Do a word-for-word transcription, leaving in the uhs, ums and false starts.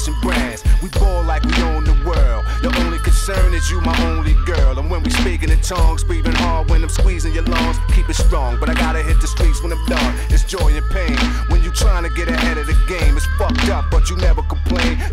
flashing brands. We ball like we own the world. The only concern is you, my only girl. And when we speaking in tongues, breathing hard when I'm squeezing your lungs. Keep it strong, but I gotta hit the streets when I'm done. It's joy and pain when you trying to get ahead of the game. It's fucked up, but you never complain.